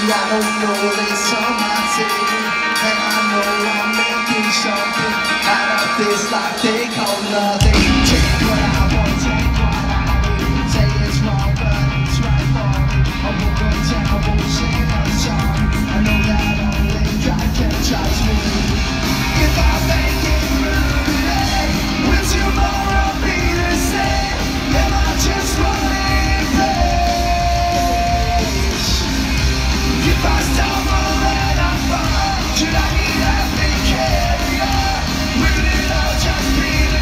I don't know this on my table, and I know I'm making something out of this life they call nothing. Take what I want, take what I need. Say it's wrong, but it's right for me. I won't go down, I won't sing a song. I know that only God can judge me. If I make it through today, will tomorrow be the same? Am I just running in place? If I stumble and I fall, should I need help and carry on? Will it all just be the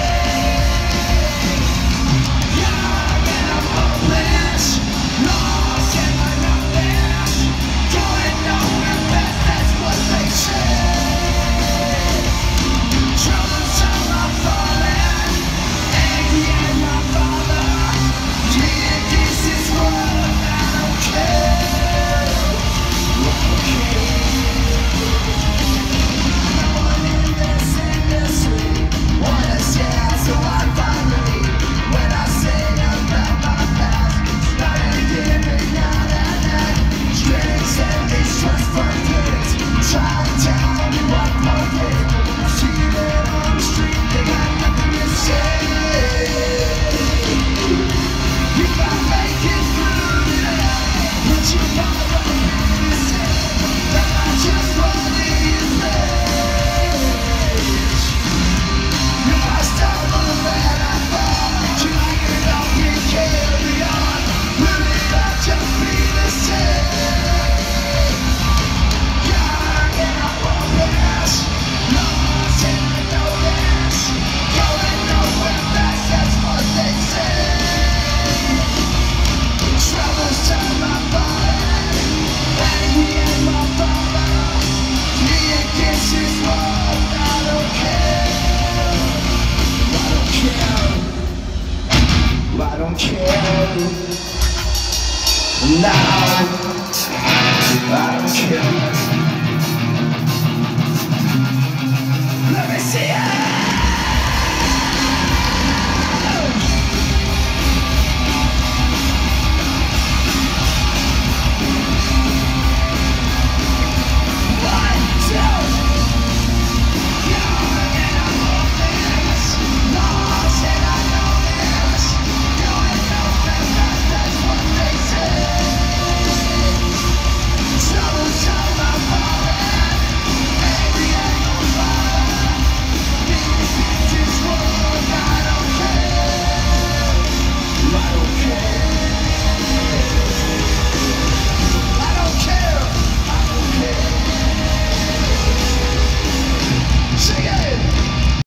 same? Young and I'm hopeless, lost and I'm nothing. Going nowhere fast, that's what they say. Troubles time I'm falling, angry at my father. Me against this world, I don't care. No one in this industry wanna say so I finally. When I say about my past, it's not a giving out at night. Strings and these trust for kids, try to tell me what more did. I see it on the street, they got nothing to say. If I make it through today, would you follow me to say that I just running in place? If I stumble and I fall, should I get up and carry on? Will it all just be the same? Young and I'm hopeless, lost and I know this. Going nowhere fast, that's what they say. Troubles turn my body, angry at my father. Me against this world, I don't care. I don't care. I don't care. Now I don't care.